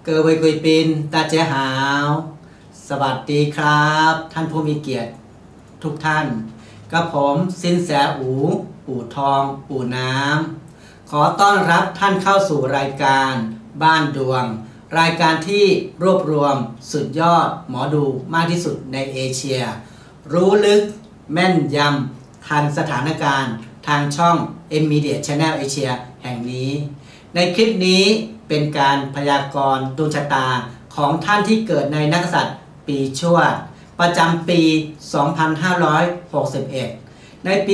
各位贵宾大家好สวัสดีครับท่านผู้มีเกียรติทุกท่านกับผมสินแสอู่ทองอู่น้ำขอต้อนรับท่านเข้าสู่รายการบ้านดวงรายการที่รวบรวมสุดยอดหมอดูมากที่สุดในเอเชียรู้ลึกแม่นยำทันสถานการณ์ทางช่อง M-Media Channel Asia แห่งนี้ในคลิปนี้เป็นการพยากรณ์ดวงชะตาของท่านที่เกิดในนักกษัตริย์ปีชวดประจำปี 2561 ในปี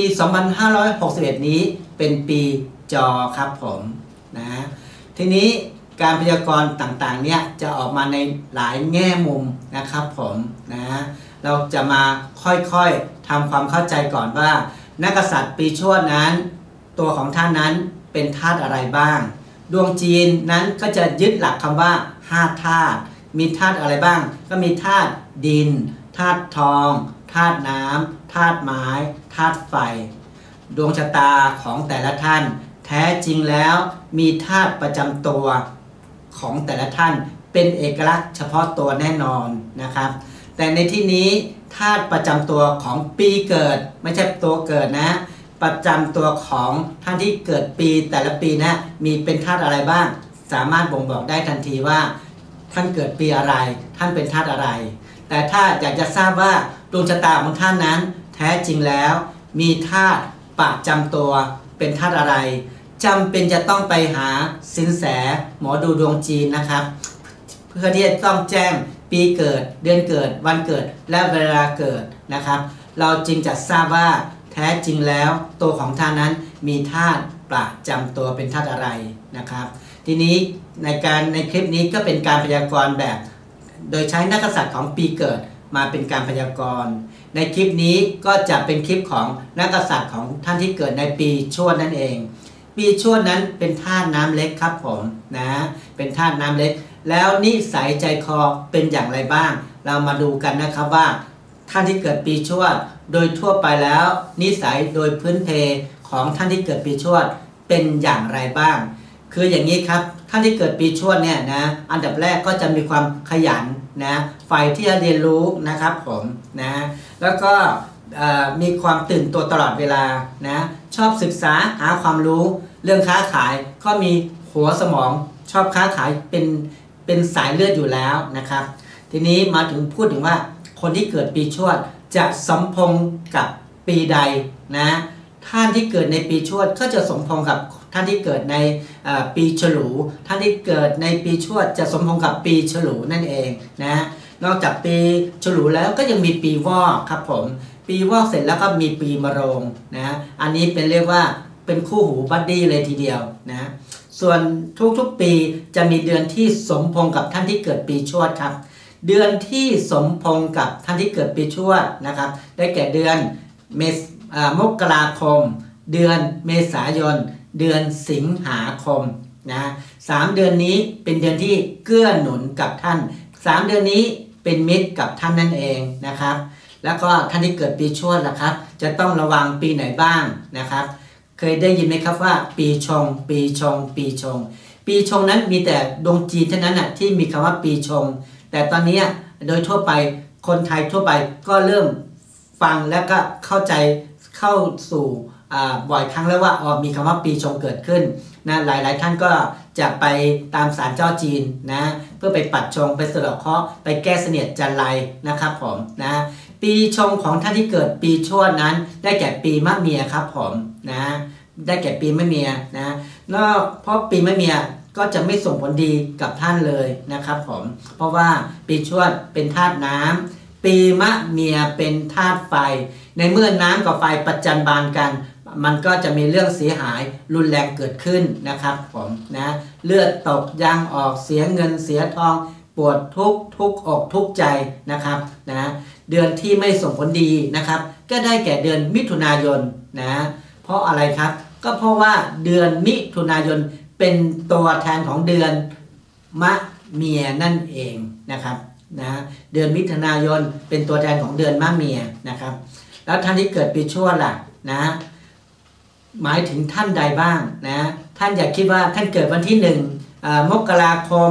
2561 นี้เป็นปีจอครับผมนะทีนี้การพยากรณ์ต่างๆเนี่ยจะออกมาในหลายแง่มุมนะครับผมนะเราจะมาค่อยๆทำความเข้าใจก่อนว่านักกษัตริย์ปีชวดนั้นตัวของท่านนั้นเป็นธาตุอะไรบ้างดวงจีนนั้นก็จะยึดหลักคำว่า5ธาตุมีธาตุอะไรบ้างก็มีธาตุดินธาตุทองธาตุน้ำธาตุไม้ธาตุไฟดวงชะตาของแต่ละท่านแท้จริงแล้วมีธาตุประจำตัวของแต่ละท่านเป็นเอกลักษณ์เฉพาะตัวแน่นอนนะครับแต่ในที่นี้ธาตุประจำตัวของปีเกิดไม่ใช่ตัวเกิดนะประจำตัวของท่านที่เกิดปีแต่ละปีนะมีเป็นธาตุอะไรบ้างสามารถบ่งบอกได้ทันทีว่าท่านเกิดปีอะไรท่านเป็นธาตุอะไรแต่ถ้าอยากจะทราบว่าดวงชะตาของท่านนั้นแท้จริงแล้วมีธาตุประจำตัวเป็นธาตุอะไรจำเป็นจะต้องไปหาสินแสหมอดูดวงจีนนะครับเพื่อที่จะต้องแจ้งปีเกิดเดือนเกิดวันเกิดและเวลาเกิดนะครับเราจึงจะทราบว่าแท้จริงแล้วตัวของท่านนั้นมีธาตุประจำตัวเป็นธาตุอะไรนะครับทีนี้ในคลิปนี้ก็เป็นการพยากรณ์แบบโดยใช้นักกษัตริย์ของปีเกิดมาเป็นการพยากรณ์ในคลิปนี้ก็จะเป็นคลิปของนักกษัตริย์ของท่านที่เกิดในปีชวดนั่นเองปีชวดนั้นเป็นธาตุน้ำเล็กครับผมนะเป็นธาตุน้ำเล็กแล้วนิสัยใจคอเป็นอย่างไรบ้างเรามาดูกันนะครับว่าท่านที่เกิดปีชวดโดยทั่วไปแล้วนิสัยโดยพื้นเพของท่านที่เกิดปีชวดเป็นอย่างไรบ้างคืออย่างนี้ครับท่านที่เกิดปีชวดเนี่ยนะอันดับแรกก็จะมีความขยันนะใฝ่ที่จะเรียนรู้นะครับผมนะแล้วก็มีความตื่นตัวตลอดเวลานะชอบศึกษาหาความรู้เรื่องค้าขายก็มีหัวสมองชอบค้าขายเป็นสายเลือดอยู่แล้วนะครับทีนี้มาถึงพูดถึงว่าคนที่เกิดปีชวดจะสมพงษ์กับปีใดนะท่านที่เกิดในปีชวดก็จะสมพงษ์กับท่านที่เกิดในปีฉลูท่านที่เกิดในปีชวดจะสมพงษ์กับปีฉลูนั่นเองนะนอกจากปีฉลูแล้วก็ยังมีปีวอกครับผมปีวอกเสร็จแล้วก็มีปีมะโรงนะอันนี้เป็นเรียกว่าเป็นคู่หูบัดดี้เลยทีเดียวนะส่วนทุกๆปีจะมีเดือนที่สมพงษ์กับท่านที่เกิดปีชวดครับเดือนที่สมพงษ์กับท่านที่เกิดปีชวดนะครับได้แก่เดือนมกราคมเดือนเมษายนเดือนสิงหาคมนะ3เดือนนี้เป็นเดือนที่เกื้อหนุนกับท่าน3เดือนนี้เป็นมิตรกับท่านนั่นเองนะครับแล้วก็ท่านที่เกิดปีชวดล่ะครับจะต้องระวังปีไหนบ้างนะครับเคยได้ยินไหมครับว่าปีชงปีชงปีชงปีชงนั้นมีแต่ดวงจีนเท่านั้นที่มีคำว่าปีชงแต่ตอนนี้โดยทั่วไปคนไทยทั่วไปก็เริ่มฟังแล้วก็เข้าใจเข้าสู่บ่อยครั้งแล้วว่ามีคำว่าปีชงเกิดขึ้นนะหลายท่านก็จะไปตามศาลเจ้าจีนนะเพื่อไปปัดชงไปสะเดาะเคราะห์ไปแก้เสนียดจันไรนะครับผมนะปีชงของท่านที่เกิดปีชวดนั้นได้แก่ปีมะเมียครับผมนะได้แก่ปีมะเมียนะเพราะปีมะเมียก็จะไม่ส่งผลดีกับท่านเลยนะครับผมเพราะว่าปีชวดเป็นธาตุน้ำปีมะเมียเป็นธาตุไฟในเมื่อน้ำกับไฟประจันบานกันมันก็จะมีเรื่องเสียหายรุนแรงเกิดขึ้นนะครับผมนะเลือดตกยางออกเสียเงินเสียทองปวดทุกอกทุกใจนะครับนะเดือนที่ไม่ส่งผลดีนะครับก็ได้แก่เดือนมิถุนายนนะเพราะอะไรครับก็เพราะว่าเดือนมิถุนายนเป็นตัวแทนของเดือนมะเมียนั่นเองนะครับนะเดือนมิถุนายนเป็นตัวแทนของเดือนมะเมียนะครับแล้วท่านที่เกิดปีชวดล่ะนะหมายถึงท่านใดบ้างนะท่านอย่าคิดว่าท่านเกิดวันที่1 มกราคม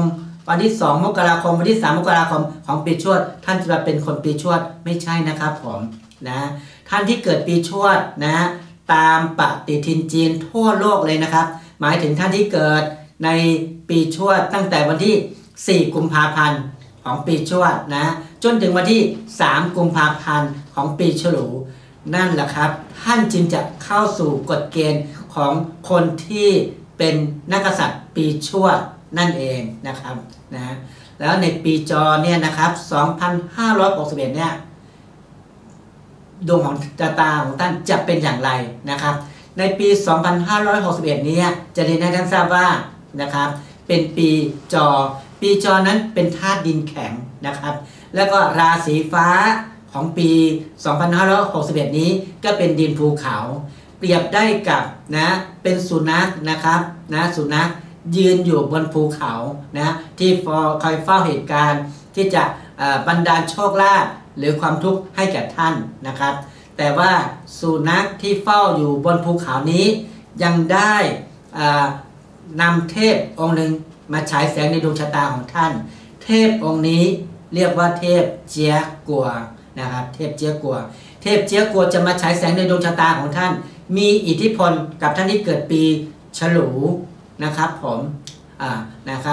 วันที่2 มกราคมวันที่3 มกราคมของปีชวดท่านจะเป็นคนปีชวดไม่ใช่นะครับผมนะท่านที่เกิดปีชวดนะตามปฏิทินจีนทั่วโลกเลยนะครับหมายถึงท่านที่เกิดในปีชวดตั้งแต่วันที่4 กุมภาพันธ์ของปีชวดนะจนถึงวันที่3 กุมภาพันธ์ของปีฉลูนั่นแหละครับท่านจึงจะเข้าสู่กฎเกณฑ์ของคนที่เป็นนักกษัตริย์ปีชวดนั่นเองนะครับนะแล้วในปีจอเนี่ยนะครับ2561เนี่ยดวงของชะตาของท่านจะเป็นอย่างไรนะครับในปี2561นี้จะเรียนให้ท่านทราบว่านะครับเป็นปีจอนั้นเป็นธาตุดินแข็งนะครับแล้วก็ราศีฟ้าของปี2561นี้ก็เป็นดินภูเขาเปรียบได้กับนะเป็นสุนัขนะครับนะสุนัขยืนอยู่บนภูเขานะที่คอยเฝ้าเหตุการณ์ที่จะบันดาลโชคลาภหรือความทุกข์ให้แก่ท่านนะครับแต่ว่าสุนัขที่เฝ้าอยู่บนภูเขานี้ยังได้นำเทพองค์หนึ่งมาฉายแสงในดวงชะตาของท่านเทพองค์นี้เรียกว่าเทพเจียกัวนะครับเทพเจียกัวจะมาฉายแสงในดวงชะตาของท่านมีอิทธิพลกับท่านที่เกิดปีฉลูนะครับผมนะครับ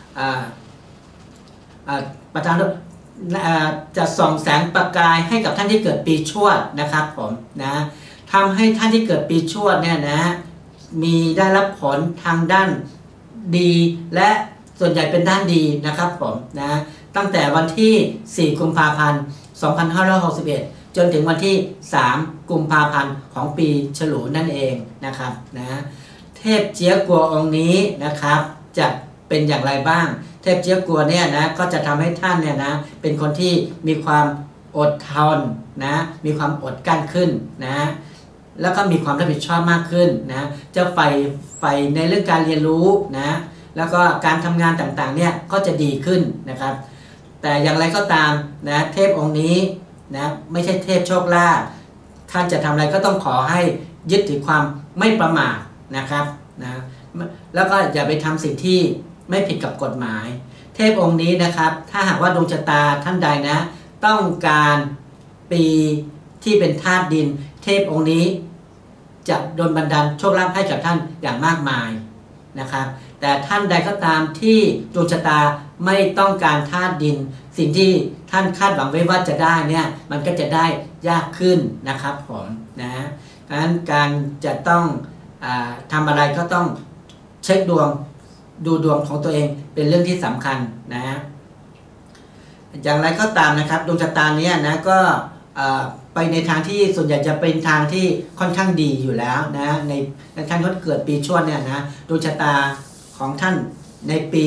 ประธานจะส่องแสงประกายให้กับท่านที่เกิดปีชวดนะครับผมนะทำให้ท่านที่เกิดปีชวดเนี่ยนะมีได้รับผลทางด้านดีและส่วนใหญ่เป็นด้านดีนะครับผมนะตั้งแต่วันที่4 กุมภาพันธ์ 2561จนถึงวันที่3 กุมภาพันธ์ของปีฉลูนั่นเองนะครับนะเทพเจียกัวองค์นี้นะครับจะเป็นอย่างไรบ้างเทพเจียกัวเนี่ยนะก็จะทำให้ท่านเนี่ยนะเป็นคนที่มีความอดทนนะมีความอดกลั้นขึ้นนะแล้วก็มีความรับผิดชอบมากขึ้นนะจะใฝ่ในเรื่องการเรียนรู้นะแล้วก็การทำงานต่างๆเนี่ยก็จะดีขึ้นนะครับแต่อย่างไรก็ตามนะเทพองค์นี้นะไม่ใช่เทพโชคลาภท่านจะทำอะไรก็ต้องขอให้ยึดถือความไม่ประมาทนะครับนะแล้วก็อย่าไปทำสิ่งที่ไม่ผิดกับกฎหมายเทพองค์นี้นะครับถ้าหากว่าดวงชะตาท่านใดนะต้องการปีที่เป็นธาตุดินเทพองค์นี้จะโดนบันดาลโชคลาภให้กับท่านอย่างมากมายนะครับแต่ท่านใดก็ตามที่ดวงชะตาไม่ต้องการธาตุดินสิ่งที่ท่านคาดหวังไว้ว่าจะได้เนี่ยมันก็จะได้ยากขึ้นนะครับผมนะดังนั้นการจะต้องทำอะไรก็ต้องเช็คดวงดูดวงของตัวเองเป็นเรื่องที่สำคัญนะอย่างไรก็ตามนะครับดวงชะตาเนี้ยนะก็ไปในทางที่ส่วนใหญ่จะเป็นทางที่ค่อนข้างดีอยู่แล้วนะในท่านเกิดปีชวดเนี่ยนะดวงชะตาของท่านในปี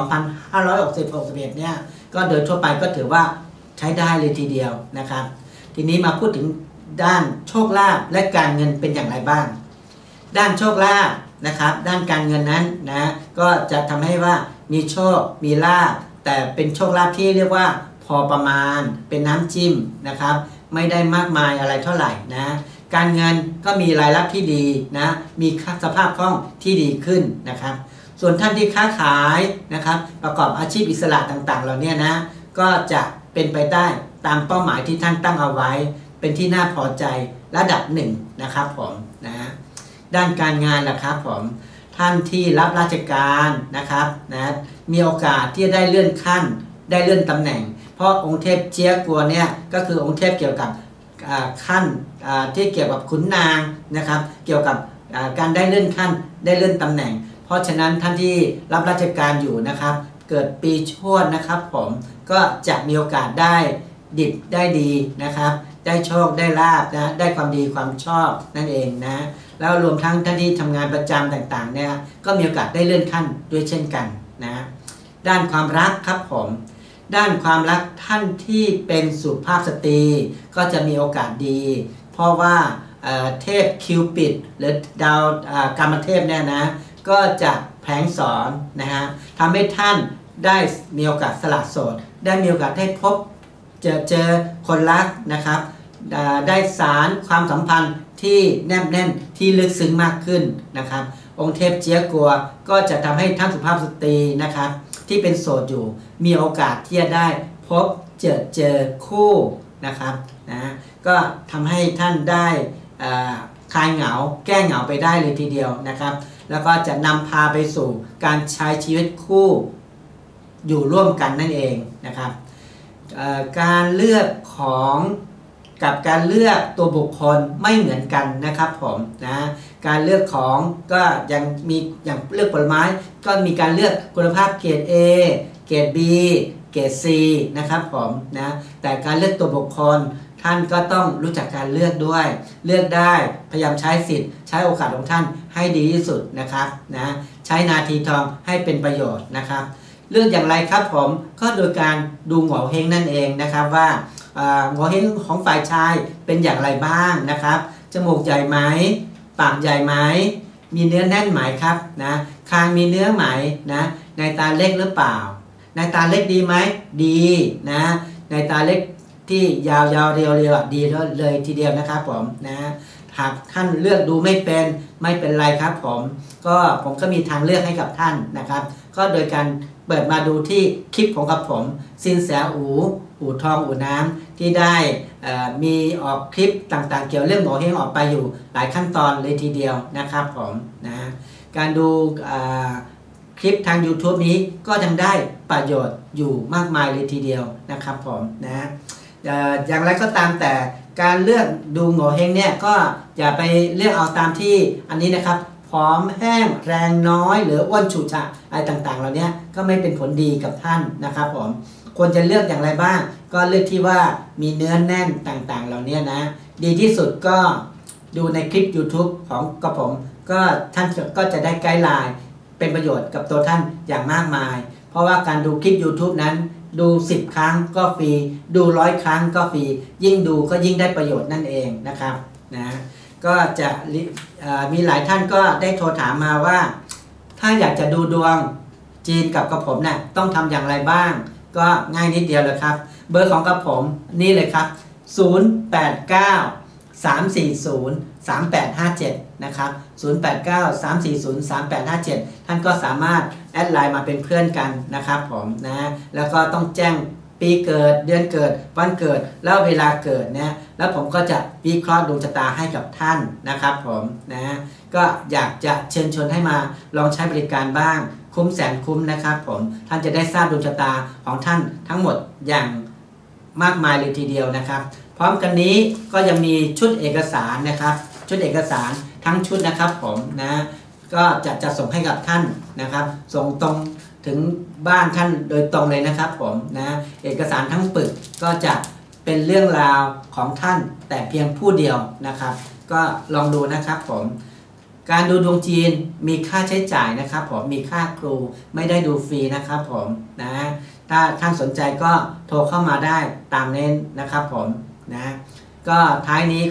2561เนี่ยก็โดยทั่วไปก็ถือว่าใช้ได้เลยทีเดียวนะครับทีนี้มาพูดถึงด้านโชคลาภและการเงินเป็นอย่างไรบ้างด้านโชคลาภนะครับด้านการเงินนั้นนะก็จะทำให้ว่ามีโชคมีลาภแต่เป็นโชคลาภที่เรียกว่าพอประมาณเป็นน้ำจิ้มนะครับไม่ได้มากมายอะไรเท่าไหร่นะการเงินก็มีรายรับที่ดีนะมีสภาพคล่องที่ดีขึ้นนะครับส่วนท่านที่ค้าขายนะครับประกอบอาชีพอิสระต่างๆเหล่านี้นะก็จะเป็นไปได้ตามเป้าหมายที่ท่านตั้งเอาไว้เป็นที่น่าพอใจระดับหนึ่งนะครับผมนะด้านการงานล่ะครับผมท่านที่รับราชการนะครับนะมีโอกาสที่จะได้เลื่อนขั้นได้เลื่อนตำแหน่งเพราะองค์เทพเจียกัวเนี่ยก็คือองค์เทพเกี่ยวกับขั้นที่เกี่ยวกับขุนนางนะครับเกี่ยวกับการได้เลื่อนขั้นได้เลื่อนตำแหน่งเพราะฉะนั้นท่านที่รับราชการอยู่นะครับเกิดปีชวดนะครับผมก็จะมีโอกาสได้ดิบได้ดีนะครับได้โชคได้ลาภนะได้ความดีความชอบนั่นเองนะแล้วรวมทั้งท่านที่ทำงานประจำต่างๆเนี่ยก็มีโอกาสได้เลื่อนขั้นด้วยเช่นกันนะด้านความรักครับผมด้านความรักท่านที่เป็นสุภาพสตรีก็จะมีโอกาสดีเพราะว่าเทพคิวปิดหรือดาวกามเทพเนี่ยนะก็จะแผลงสอนนะฮะทำให้ท่านได้มีโอกาสสละโสดได้มีโอกาสได้พบเจอคนรักนะครับได้สารความสัมพันธ์ที่แนบแน่นที่ลึกซึ้งมากขึ้นนะครับองค์เทพเจียกัวก็จะทำให้ท่านสุภาพสตรีนะครับที่เป็นโสดอยู่มีโอกาสที่จะได้พบเจอคู่นะครับนะก็ทำให้ท่านได้คลายเหงาแก้เหงาไปได้เลยทีเดียวนะครับแล้วก็จะนำพาไปสู่การใช้ชีวิตคู่อยู่ร่วมกันนั่นเองนะครับการเลือกของกับการเลือกตัวบุคคลไม่เหมือนกันนะครับผมนะการเลือกของก็ยังมีอย่างเลือกผลไม้ก็มีการเลือกคุณภาพเกรด A เกรด B เกรด C นะครับผมนะแต่การเลือกตัวบุคคลท่านก็ต้องรู้จักการเลือกด้วยเลือกได้พยายามใช้สิทธิ์ใช้โอกาสของท่านให้ดีที่สุดนะครับนะใช้นาทีทองให้เป็นประโยชน์นะครับเลือกอย่างไรครับผมก็โดยการดูโงเ่เฮงนั่นเองนะครับว่าโงเ่เฮงของฝ่ายชายเป็นอย่างไรบ้างนะครับจมูกใหญ่ไหมปากใหญ่ไหมมีเนื้อแน่นไหมครับนะคางมีเนื้อไหมนะในตาเล็กหรือเปล่าในตาเล็กดีไหมดีนะในตาเล็กที่ยาวๆเรียวๆดีเลยทีเดียวนะครับผมนะหากท่านเลือกดูไม่เป็นไรครับผมก็มีทางเลือกให้กับท่านนะครับก็โดยการเปิดมาดูที่คลิปของกับผมสินแสอู่ทองอู่น้ำที่ได้มีออกคลิปต่างๆเกี่ยวเรื่องโงเ่เฮงออกไปอยู่หลายขั้นตอนเลยทีเดียวนะครับผมนะการดูคลิปทาง YouTube นี้ก็ยังได้ประโยชน์อยู่มากมายเลยทีเดียวนะครับผมนะอย่างไรก็ตามแต่การเลือกดูโงเ่เฮงเนี่ยก็อย่าไปเลือกเอาตามที่อันนี้นะครับผอมแห้งแรงน้อยหรืออ้วนฉุฉะอะไรต่างๆเหล่านี้ก็ไม่เป็นผลดีกับท่านนะครับผมควรจะเลือกอย่างไรบ้างก็เลือกที่ว่ามีเนื้อแน่นต่างๆเหล่านี้นะดีที่สุดก็ดูในคลิป YouTube ของกระผมก็ท่านก็จะได้ไกด์ไลน์เป็นประโยชน์กับตัวท่านอย่างมากมายเพราะว่าการดูคลิป YouTube นั้นดู10ครั้งก็ฟรีดู100ครั้งก็ฟรียิ่งดูก็ยิ่งได้ประโยชน์นั่นเองนะครับนะก็จะมีหลายท่านก็ได้โทรถามมาว่าถ้าอยากจะดูดวงจีนกับกระผมเนี่ยต้องทำอย่างไรบ้างก็ง่ายนิดเดียวเลยครับเบอร์ของกระผมนี่เลยครับ0893403857นะครับ0893403857ท่านก็สามารถแอดไลน์มาเป็นเพื่อนกันนะครับผมนะแล้วก็ต้องแจ้งปีเกิดเดือนเกิดวันเกิดแล้วเวลาเกิดนะแล้วผมก็จะวิเคราะห์ดวงชะตาให้กับท่านนะครับผมนะก็อยากจะเชิญชวนให้มาลองใช้บริการบ้างคุ้มแสนคุ้มนะครับผมท่านจะได้ทราบดวงชะตาของท่านทั้งหมดอย่างมากมายเลยทีเดียวนะครับพร้อมกันนี้ก็ยังมีชุดเอกสารนะครับชุดเอกสารทั้งชุดนะครับผมนะก็จะส่งให้กับท่านนะครับส่งตรงถึงบ้านท่านโดยตรงเลยนะครับผมนะเอกสารทั้งปึกก็จะเป็นเรื่องราวของท่านแต่เพียงผู้เดียวนะครับก็ลองดูนะครับผมการดูดวงจีนมีค่าใช้จ่ายนะครับผมมีค่าครูไม่ได้ดูฟรีนะครับผมนะถ้าท่านสนใจก็โทรเข้ามาได้ตามเน้นนะครับผมนะก็ท้ายนี้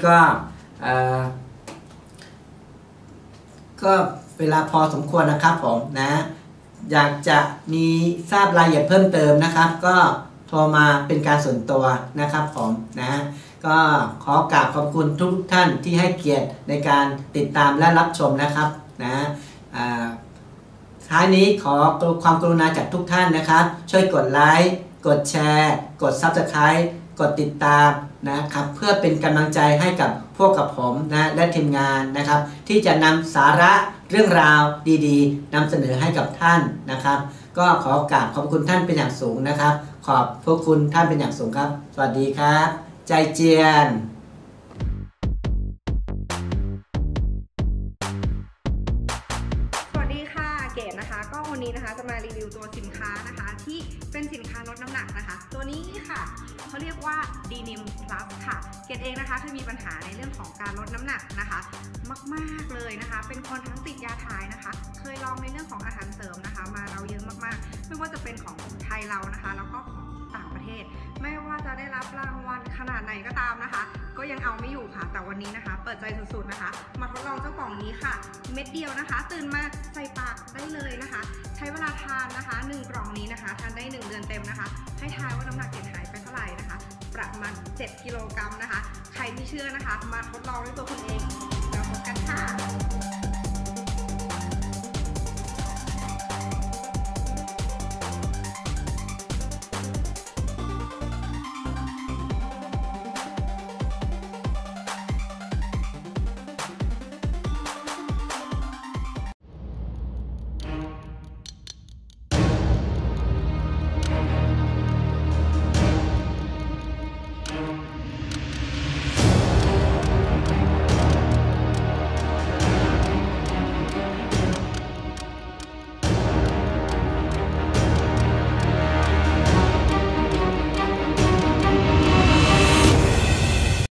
ก็เวลาพอสมควรนะครับผมนะอยากจะมีทราบรายละเอียดเพิ่มเติมนะครับก็โทรมาเป็นการส่วนตัวนะครับผมนะก็ขอกราบขอบคุณทุกท่านที่ให้เกียรติในการติดตามและรับชมนะครับนะท้ายนี้ขอความกรุณาจากทุกท่านนะครับช่วยกดไลค์กดแชร์กด Subscribe กดติดตามนะครับเพื่อเป็นกำลังใจให้กับพวกกับผมนะและทีมงานนะครับที่จะนำสาระเรื่องราวดีๆนำเสนอให้กับท่านนะครับก็ขอกราบขอบคุณท่านเป็นอย่างสูงนะครับขอบพระคุณท่านเป็นอย่างสูงครับสวัสดีครับใจเจียนเกดนะคะก็วันนี้นะคะจะมารีวิวตัวสินค้านะคะที่เป็นสินค้าลดน้ำหนักนะคะตัวนี้ค่ะเขาเรียกว่า Denim Plus ค่ะเกดเองนะคะเคยมีปัญหาในเรื่องของการลดน้ำหนักนะคะมากๆเลยนะคะเป็นคนทั้งติดยาถ่ายนะคะเคยลองในเรื่องของอาหารเสริมนะคะมาเราเยอะมากๆไม่ว่าจะเป็นของไทยเรานะคะแล้วก็ของต่างประเทศไม่ว่าจะได้รับรางวัลขนาดไหนก็ตามนะคะก็ยังเอาไม่อยู่ค่ะแต่วันนี้นะคะเปิดใจสุดๆนะคะมาทดลองเจ้ากล่องนี้ค่ะเม็ดเดียวนะคะตื่นมาใส่ปากได้เลยนะคะใช้เวลาทานนะคะ1กล่องนี้นะคะทานได้1เดือนเต็มนะคะให้ทายว่าน้ำหนักเกดหายไปเท่าไหร่นะคะประมาณ7กิโลกรัมนะคะใครที่เชื่อนะคะมาทดลองด้วยตัวคุณเองแล้วพบกันค่ะ